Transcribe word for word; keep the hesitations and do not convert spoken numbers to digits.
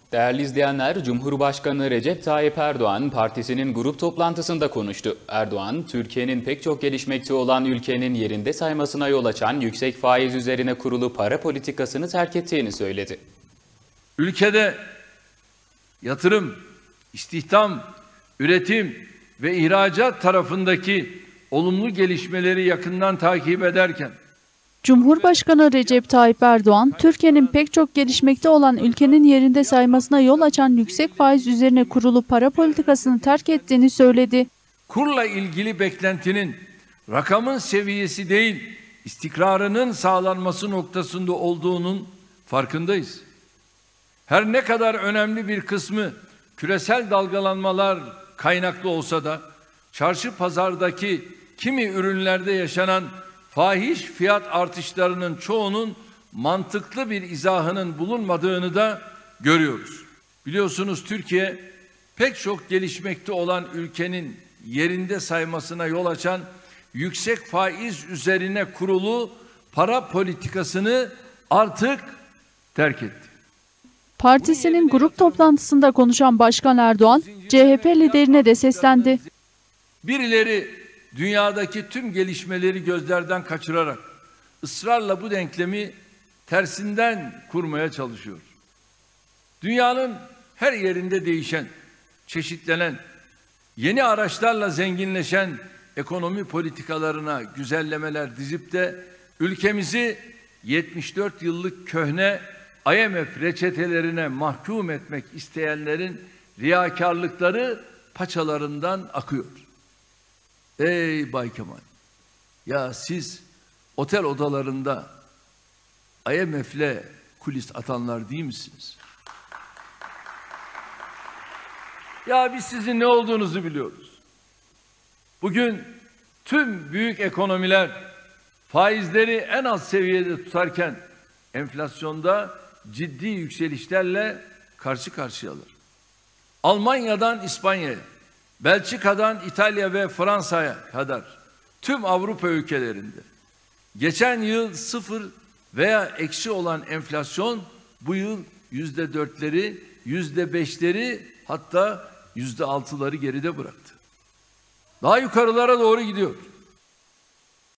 Değerli izleyenler, Cumhurbaşkanı Recep Tayyip Erdoğan partisinin grup toplantısında konuştu. Erdoğan, Türkiye'nin pek çok gelişmekte olan ülkenin yerinde saymasına yol açan yüksek faiz üzerine kurulu para politikasını terk ettiğini söyledi. Ülkede yatırım, istihdam, üretim ve ihracat tarafındaki olumlu gelişmeleri yakından takip ederken, Cumhurbaşkanı Recep Tayyip Erdoğan, Türkiye'nin pek çok gelişmekte olan ülkenin yerinde saymasına yol açan yüksek faiz üzerine kurulu para politikasını terk ettiğini söyledi. Kurla ilgili beklentinin rakamın seviyesi değil, istikrarının sağlanması noktasında olduğunun farkındayız. Her ne kadar önemli bir kısmı küresel dalgalanmalar kaynaklı olsa da, çarşı pazardaki kimi ürünlerde yaşanan fahiş fiyat artışlarının çoğunun mantıklı bir izahının bulunmadığını da görüyoruz. Biliyorsunuz Türkiye pek çok gelişmekte olan ülkenin yerinde saymasına yol açan yüksek faiz üzerine kurulu para politikasını artık terk etti. Partisinin grup toplantısında konuşan Başkan Erdoğan, C H P liderine de seslendi. Birileri dünyadaki tüm gelişmeleri gözlerden kaçırarak ısrarla bu denklemi tersinden kurmaya çalışıyor. Dünyanın her yerinde değişen, çeşitlenen, yeni araçlarla zenginleşen ekonomi politikalarına güzellemeler dizip de ülkemizi yetmiş dört yıllık köhne I M F reçetelerine mahkum etmek isteyenlerin riyakarlıkları paçalarından akıyor. Ey Bay Kemal, ya siz otel odalarında I M F'le kulis atanlar değil misiniz? Ya biz sizin ne olduğunuzu biliyoruz. Bugün tüm büyük ekonomiler faizleri en az seviyede tutarken enflasyonda ciddi yükselişlerle karşı karşıyalar. Almanya'dan İspanya'ya, Belçika'dan İtalya ve Fransa'ya kadar tüm Avrupa ülkelerinde geçen yıl sıfır veya eksi olan enflasyon bu yıl yüzde dörtleri, yüzde beşleri hatta yüzde altıları geride bıraktı. Daha yukarılara doğru gidiyor.